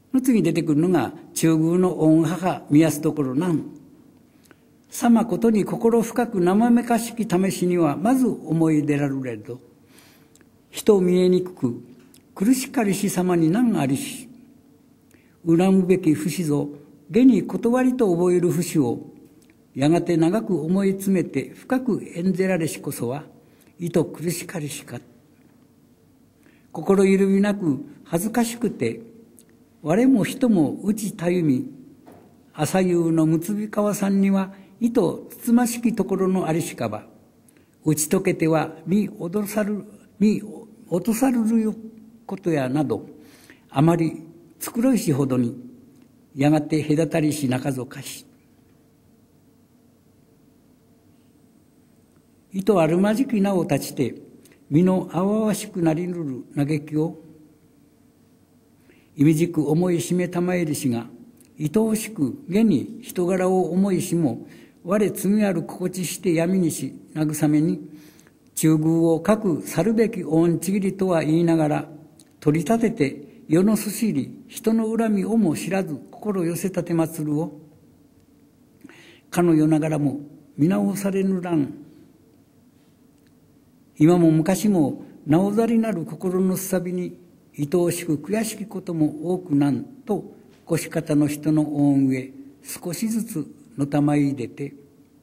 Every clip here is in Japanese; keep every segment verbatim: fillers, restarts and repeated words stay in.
の次に出てくるのが中宮の御母見やすところなん。さまことに心深く生めかしき試しにはまず思い出られると、人見えにくく苦しかりし様に難ありし、恨むべき節ぞ下に断りと覚える節をやがて長く思い詰めて深く演ぜられしこそは意図苦しかりしか。心緩みなく恥ずかしくて我も人も打ちたゆみ、朝夕のむつび川さんには意図つつましきところのありしかば、打ち解けては身踊さる身落とさるることやなど、あまりつくろいしほどにやがて隔たりし中ぞかし、意図あるまじき名を立ちて身のあわわしくなりぬる嘆きをいみじく思いしめたまえりしが、愛おしく下に人柄を思いしも我罪ある心地して闇にし慰めに、中宮をかく去るべき恩ちぎりとは言いながら取り立てて世のすしり人の恨みをも知らず心寄せ立てまつるを、かの世ながらも見直されぬらん。今も昔もなおざりなる心のすさびに愛おしく悔しきことも多くなんと、腰方の人の恩上少しずつのたまい出て、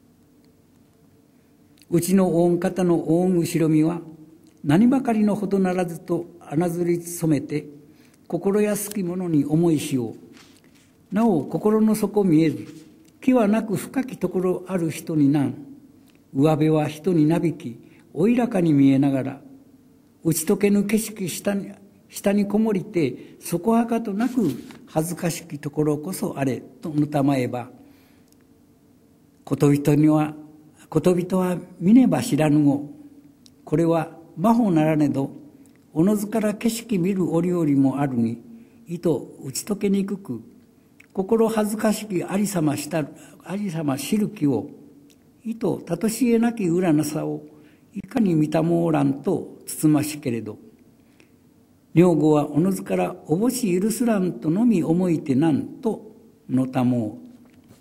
うちの恩方の恩後ろみは何ばかりのほどならずと穴ずり染めて心安き者に思いしよう。なお心の底見えず気はなく深きところある人になん。上辺は人になびきおいらかに見えながら、打ち解けぬ景色下に下にこもりてそこはかとなく恥ずかしきところこそあれとのたまえば、こと人にはこと人は見ねば知らぬご、これは魔法ならねどおのずから景色見る折々もあるに、意図打ち解けにくく心恥ずかしきありさましたありさま知る気を、意図たとしえなき裏なさをいかに見たもおらんとつつましけれど、女房はおのずからおぼし許すらんとのみ思いてなんとのたもう。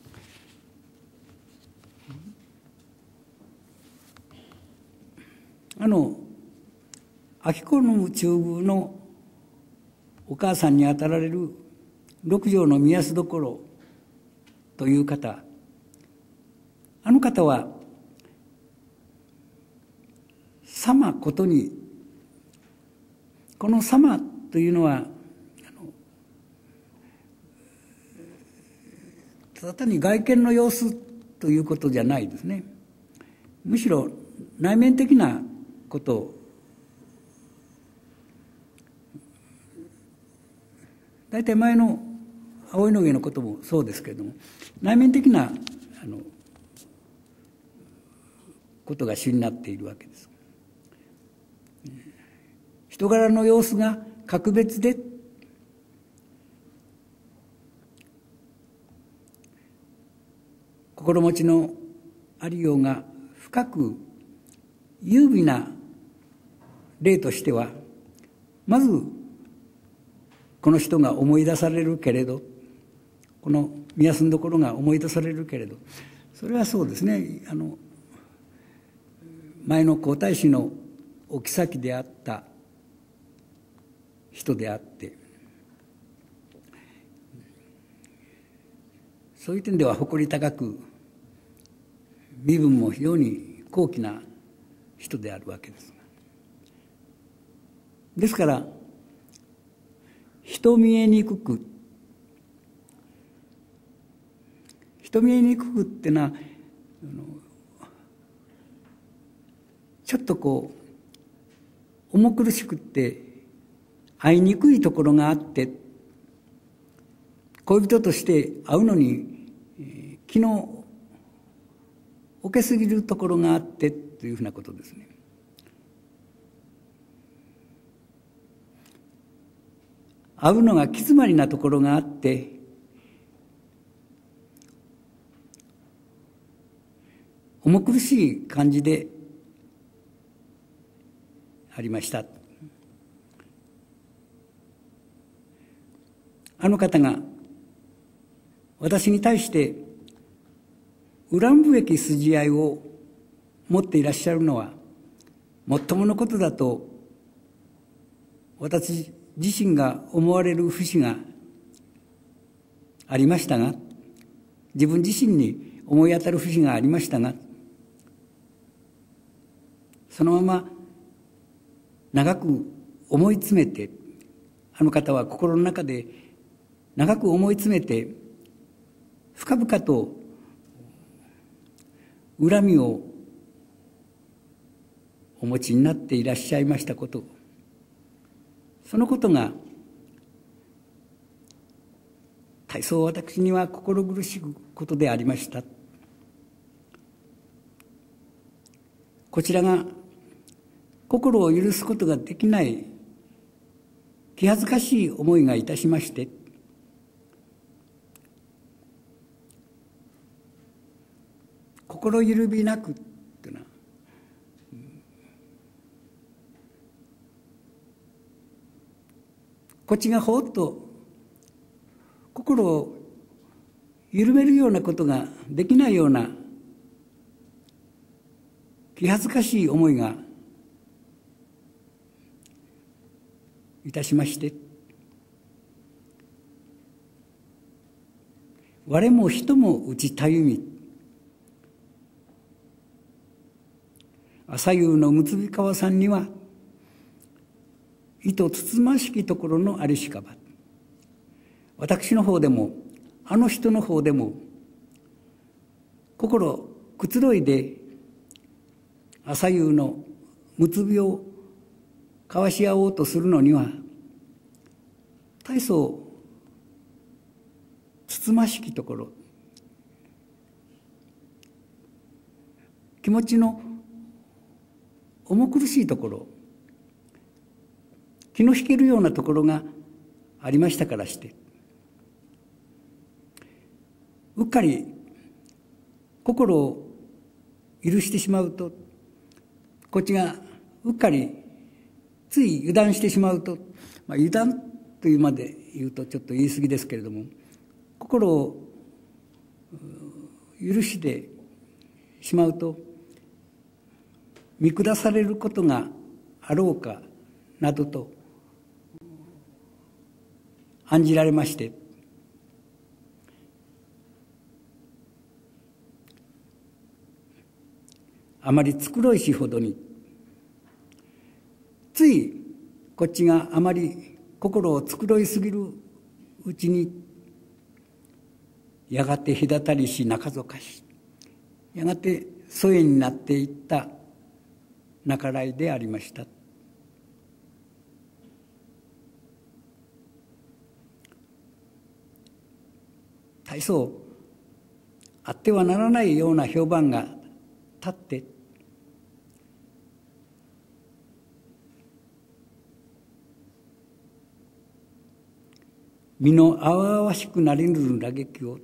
あの秋子の中宮のお母さんにあたられる六条の宮安所という方、あの方は様ことに、この様というのはあのただ単に外見の様子ということじゃないですね。むしろ内面的なこと大体前の葵の上のこともそうですけれども、内面的なあのことが主になっているわけです。人柄の様子が格別で、心持ちのありようが深く優美な例としては、まずこの人が思い出されるけれど、この宮住所が思い出されるけれど、それはそうですね、あの前の皇太子のお妃であった人であって、そういう点では誇り高く身分も非常に高貴な人であるわけです。ですから人見えにくく人見えにくくってのはちょっとこう重苦しくって会いにくいところがあって、恋人として会うのに気の置けすぎるところがあってというふうなことですね。会うのが気詰まりなところがあって、重苦しい感じでありました。 あの方が私に対して恨むべき筋合いを持っていらっしゃるのはもっとものことだと私自身が思われる節がありましたが、自分自身に思い当たる節がありましたが、そのまま長く思い詰めて、あの方は心の中で長く思い詰めて深々と恨みをお持ちになっていらっしゃいましたこと、そのことが大層私には心苦しいことでありました。こちらが心を許すことができない気恥ずかしい思いがいたしまして、心緩びなくっていうのは、こっちがほっと心を緩めるようなことができないような気恥ずかしい思いがいたしまして、我も人も打ちたゆみ、朝夕のむつび川さんには糸つつましきところのありしかば、私の方でもあの人の方でも心くつろいで朝夕のむつびを交わし合おうとするのには大層つつましきところ、気持ちの重苦しいところ、気の引けるようなところがありましたからして、うっかり心を許してしまうと、こっちがうっかりつい油断してしまうと、まあ、油断というまで言うとちょっと言い過ぎですけれども、心を許してしまうと見下されることがあろうかなどと案じられまして、あまり繕いしほどについこっちがあまり心を繕いすぎるうちに、やがて隔たりし仲ぞかし、やがて疎遠になっていった半らいでありました。大層あってはならないような評判が立って、身のあわあわしくなりぬる嘆きを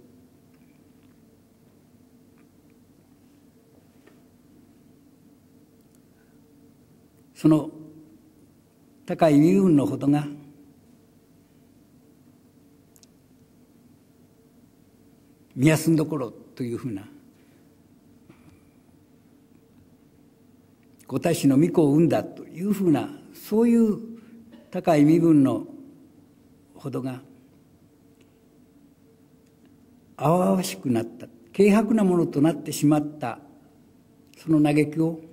その高い身分のほどが見休んどころというふうな、御大師の御子を生んだというふうな、そういう高い身分のほどがあわあわしくなった、軽薄なものとなってしまった、その嘆きを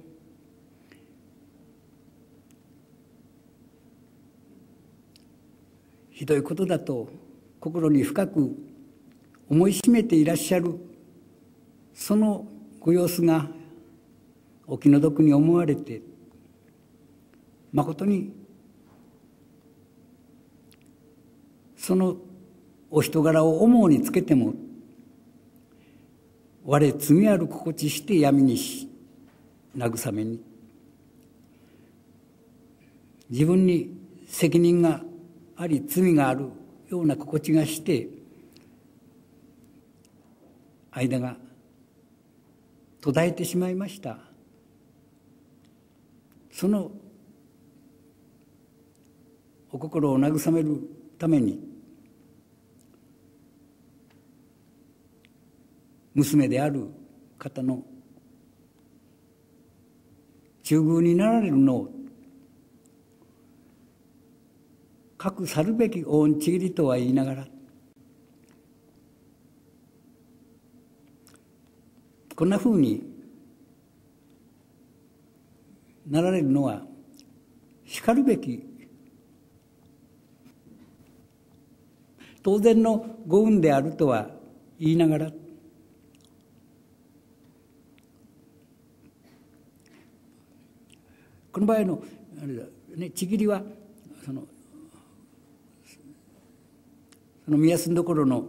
ひどいことだと心に深く思いしめていらっしゃる、そのご様子がお気の毒に思われて、まことにそのお人柄を思うにつけても、我罪ある心地して闇にし慰めに、自分に責任があり罪があるような心地がして間が途絶えてしまいました。そのお心を慰めるために娘である方の中宮になられるのをかく去るべき御ちぎりとは言いながら、こんなふうになられるのはしかるべき当然のご運であるとは言いながら、この場合のあれだ、ね、ちぎりはそのその宮住所の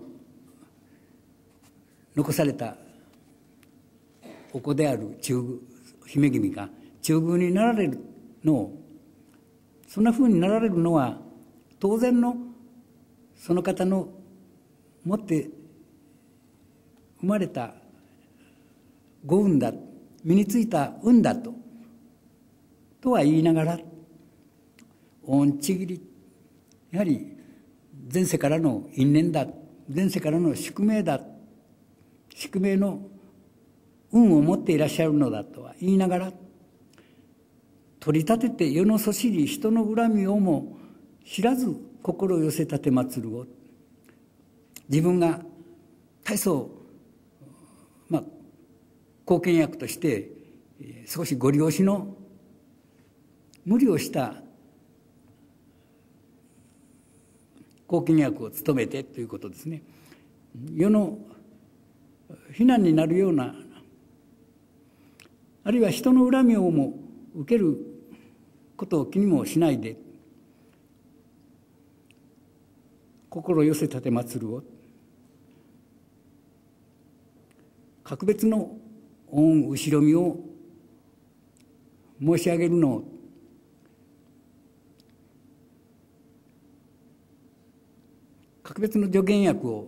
残されたお子である中宮姫君が中宮になられるのを、そんなふうになられるのは当然のその方の持って生まれたご運だ、身についた運だととは言いながら、御ちぎり、やはり前世からの因縁だ、前世からの宿命だ、宿命の運を持っていらっしゃるのだとは言いながら、取り立てて世のそしり人の恨みをも知らず心寄せ立て祭るを、自分が大層、まあ、貢献役として少しご利用しの無理をした貢献役を務めてということですね。世の非難になるような、あるいは人の恨みをも受けることを気にもしないで、心寄せ立て祭るを、格別の御後ろ身を申し上げるのを、格別の助言役を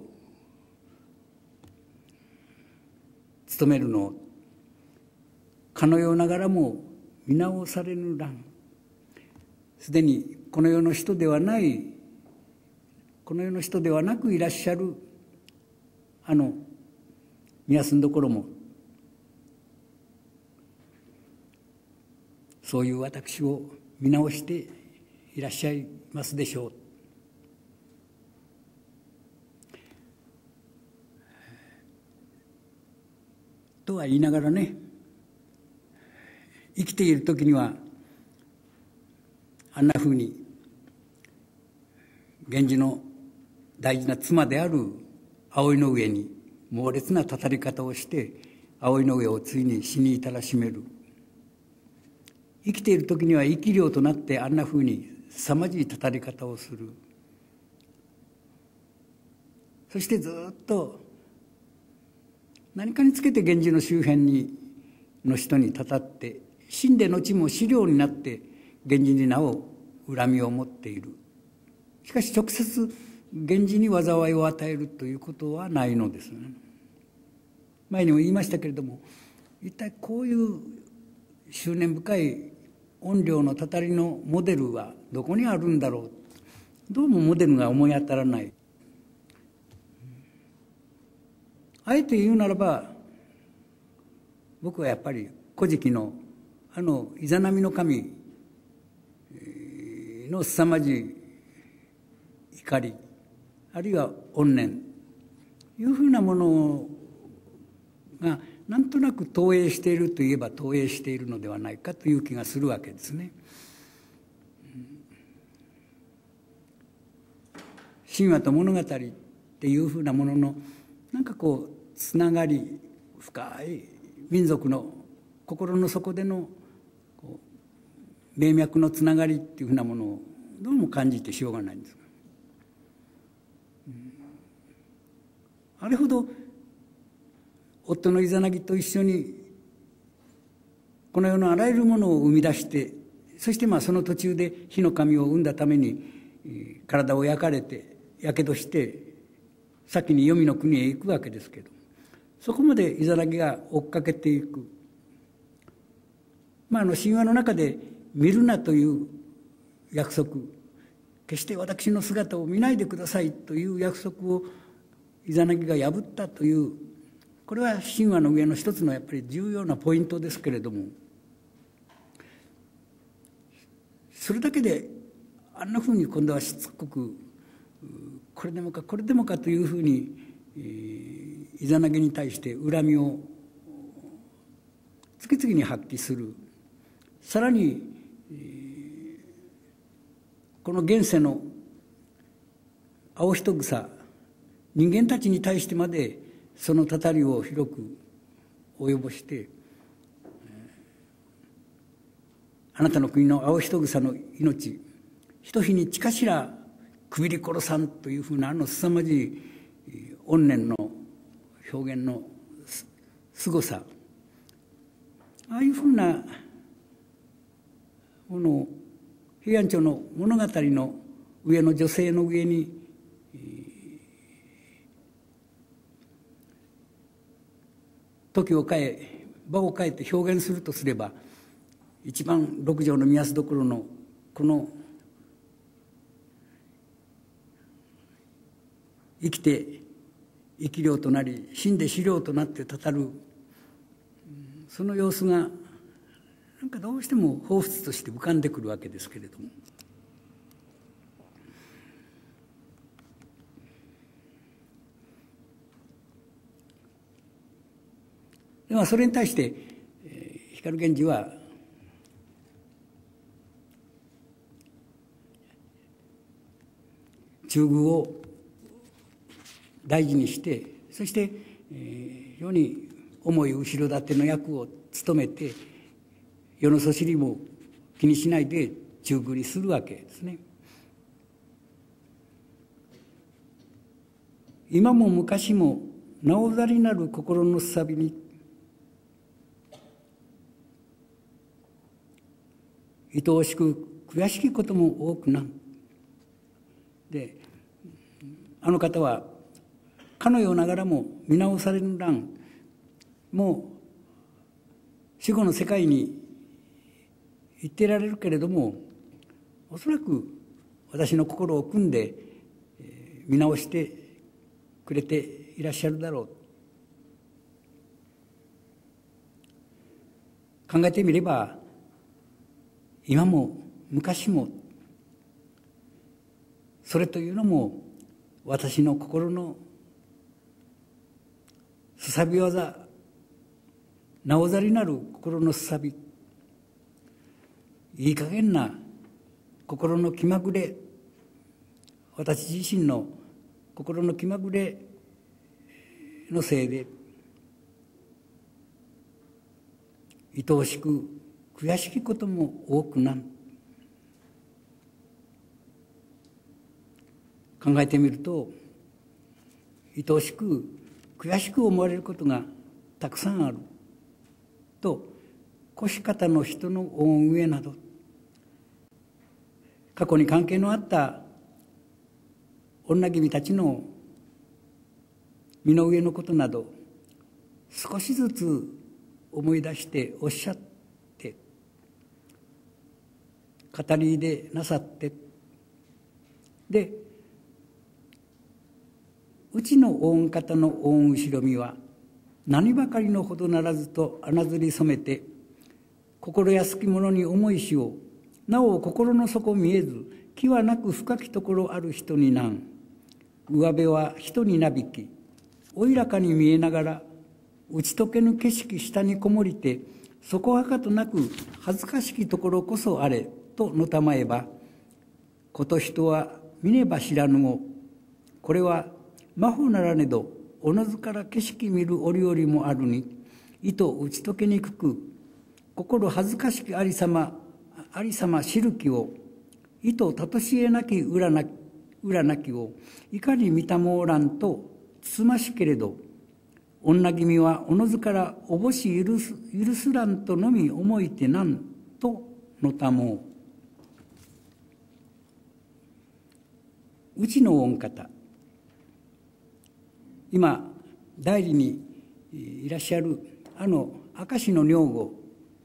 務めるのを、かのようながらも見直されぬ乱、すでにこの世の人ではない、この世の人ではなくいらっしゃるあの宮住所も、そういう私を見直していらっしゃいますでしょう。とは言いながらね、生きている時にはあんなふうに源氏の大事な妻である葵の上に猛烈なたたり方をして葵の上をついに死に至らしめる。生きている時には生き量となってあんなふうに凄まじいたたり方をする。そしてずっと何かにつけて源氏の周辺にの人にたたって、死んで後も資料になって源氏になお恨みを持っている。しかし直接源氏に災いを与えるということはないのですね。前にも言いましたけれども、一体こういう執念深い怨霊のたたりのモデルはどこにあるんだろう。どうもモデルが思い当たらない。あえて言うならば、僕はやっぱり古事記のあのイザナミの神の凄まじい怒り、あるいは怨念いうふうなものがなんとなく投影しているといえば投影しているのではないかという気がするわけですね。神話と物語っていうふうなもののなんかこうつながり、深い民族の心の底でのこう命脈のつながりっていうふうなものをどうも感じてしょうがないんです。あれほど夫のイザナギと一緒にこの世のあらゆるものを生み出して、そしてまあその途中で火の神を生んだために体を焼かれてやけどして先に黄泉の国へ行くわけですけど、そこまでイザナギが追っかけていく。まあ、あの神話の中で見るなという約束、決して私の姿を見ないでくださいという約束をイザナギが破ったという、ここれは神話の上の一つのやっぱり重要なポイントですけれども、それだけであんなふうに今度はしつこくこれでもかこれでもかというふうに、えー、イザナギに対して恨みを次々に発揮する。さらに、えー、この現世の青人草、人間たちに対してまでそのたたりを広く及ぼして、あなたの国の青人草の命、ひと日に近しらくびり殺さんというふうなあの凄まじい怨念の表現のすごさ、ああいうふうなものを平安朝の物語の上の女性の上に時を変え場を変えて表現するとすれば、一番六条の御安所のこの生きて生き量となり死んで死量となってたたるその様子がなんかどうしても彷彿として浮かんでくるわけですけれども、ではそれに対して、えー、光源氏は中宮を大事にして、そして、えー、非常に重い後ろ盾の役を務めて、世のそしりも気にしないで中宮にするわけですね。今も昔もなおざりなる心のすさびに愛おしく悔しきことも多くなで、あの方はかのようながらも見直される欄、もう死後の世界に行ってられるけれども、おそらく私の心を組んで見直してくれていらっしゃるだろう。考えてみれば、今も昔もそれというのも私の心のすさび技、なおざりなる心のすさび、いい加減な心の気まぐれ、私自身の心の気まぐれのせいで愛おしく悔しきことも多くなる。考えてみると、愛おしく悔しく思われることがたくさんあると、腰方の人の恩上など過去に関係のあった女君たちの身の上のことなど少しずつ思い出しておっしゃって、語りでなさって、でうちの御方の御後ろ身は何ばかりのほどならずと穴ずり染めて、心安き者に思いしをなお心の底見えず気はなく深きところある人になん、上辺は人になびきおいらかに見えながら打ち解けぬ景色下にこもりて、そこはかとなく恥ずかしきところこそあれとのたまえば、こと人は見ねば知らぬも、これは魔法ならねどおのずから景色見る折々もあるに、意図打ち解けにくく心恥ずかしきありさまありさま知るきを、意図たとしえなき裏な裏なきをいかに見たもおらんとつつましけれど、女君はおのずからおぼし許す許すらんとのみ思いてなんとのたもう。うちの御方、今代理にいらっしゃるあの明石の女房、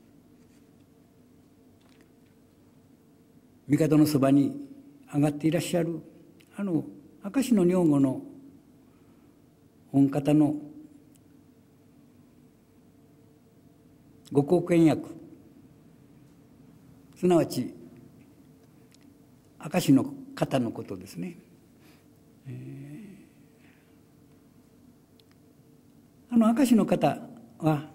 帝のそばに上がっていらっしゃるあの明石の女房の御方のご後見役、すなわち証の方のことですね。えー、あの証の方は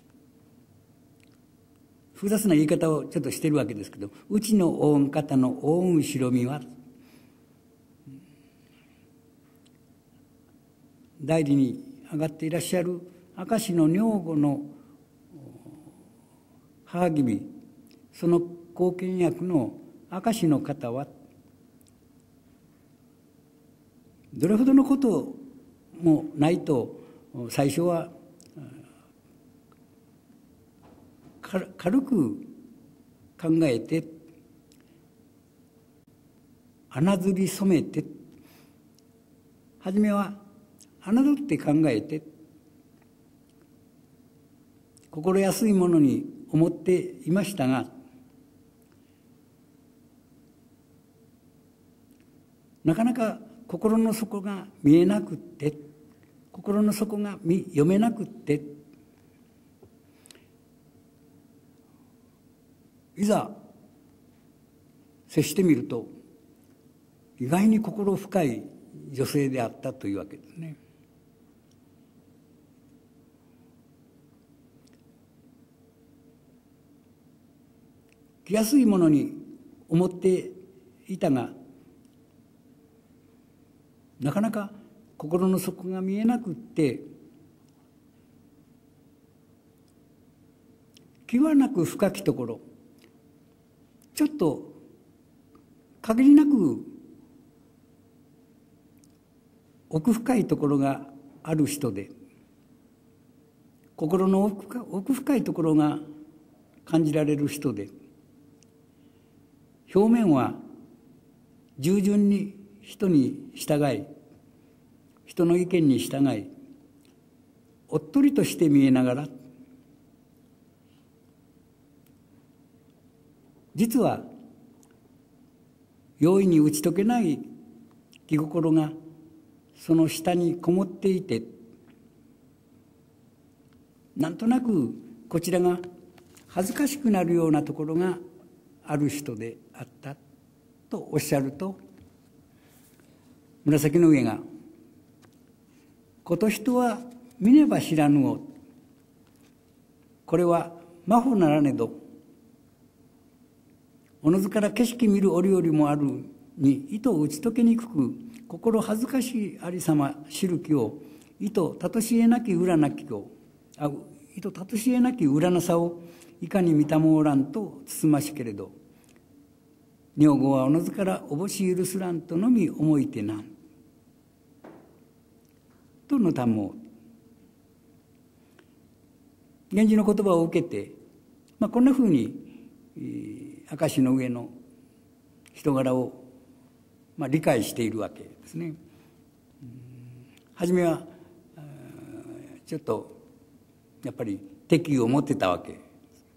複雑な言い方をちょっとしてるわけですけど、うちの御方の御後ろ身は代理に上がっていらっしゃる明石の女房の母君、その後見役の明石の方はどれほどのこともないと最初は軽く考えて、穴ずり染めて、初めは侮って考えて、心安いものに思っていましたが、なかなか心の底が見えなくって、心の底が読めなくって、いざ接してみると意外に心深い女性であったというわけですね。気安いものに思っていたが、なかなか心の底が見えなくって、際なく深きところ、ちょっと限りなく奥深いところがある人で、心の奥深いところが感じられる人で、表面は従順に人に従い、人の意見に従い、おっとりとして見えながら、実は容易に打ち解けない気心がその下にこもっていて、なんとなくこちらが恥ずかしくなるようなところがある人であったとおっしゃると、紫の上が「こと人は見ねば知らぬを、これは魔法ならねど、おのずから景色見る折々もあるに意図を打ち解けにくく、心恥ずかしいありさま知るきを、意図たとしえなき裏なきを、あ意図たとしえなき裏なさをいかに見たもおらんとつつましけれど、女房はおのずからおぼし許すらんとのみ思いてなん」とのたも源氏の言葉を受けて、まあ、こんなふうに明石の上の人柄を、まあ、理解しているわけですね。初めはちょっとやっぱり敵意を持ってたわけ。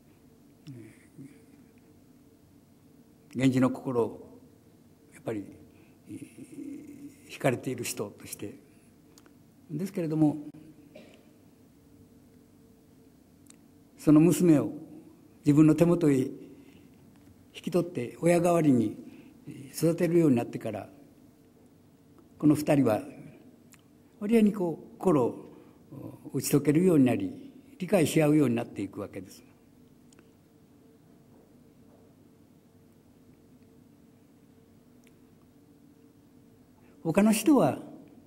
源氏の心をやっぱり惹かれている人としてですけれども、その娘を自分の手元へ引き取って親代わりに育てるようになってから、この二人は割合にこう心を打ち解けるようになり、理解し合うようになっていくわけです。他の人は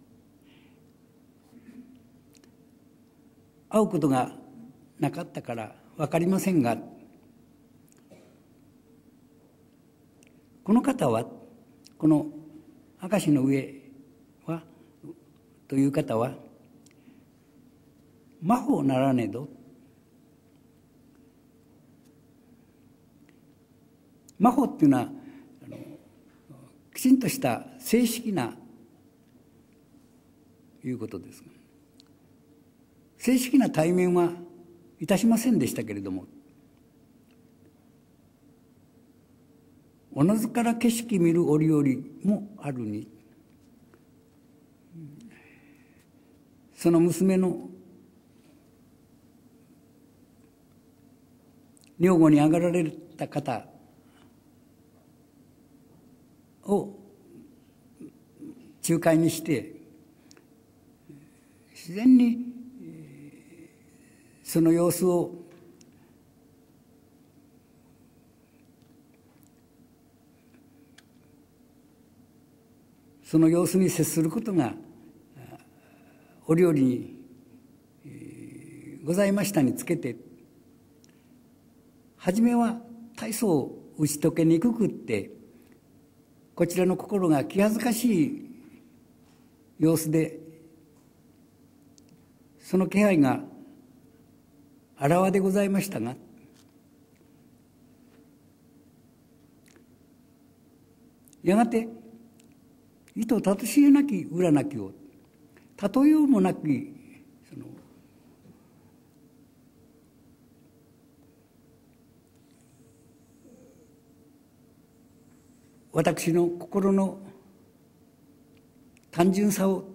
会うことがなかったから分かりませんが、この方は、この明石の上はという方は魔法ならねど、魔法っていうのはあのきちんとした正式ないうことですが、正式な対面はいたしませんでしたけれども、おのずから景色見る折々もあるに、その娘の女房に上がられた方を仲介にして自然にその様子をその様子に接することが折々にございましたにつけて、初めは大層打ち解けにくくって、こちらの心が気恥ずかしい様子で、その気配があらわでございましたが、やがて意図たとしえなき裏なきを、例えようもなきその私の心の単純さを、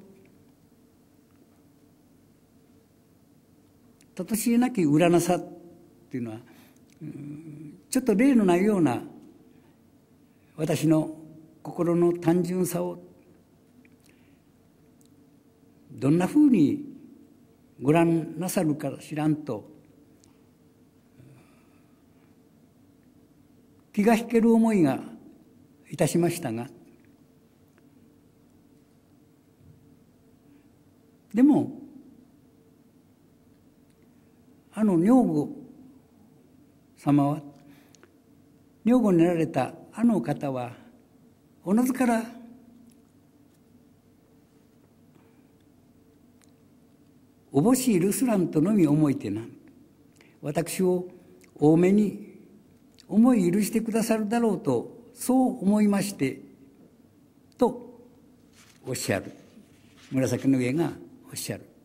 たとしえなき裏なさっていうのは、ちょっと例のないような私の心の単純さをどんなふうにご覧なさるか知らんと、気が引ける思いがいたしましたが、でもあの女房様は、女房になられたあの方はおのずからおぼしい留守蘭とのみ思いてな、私を多めに思い許してくださるだろうと、そう思いましてとおっしゃる。紫の上がおっしゃる。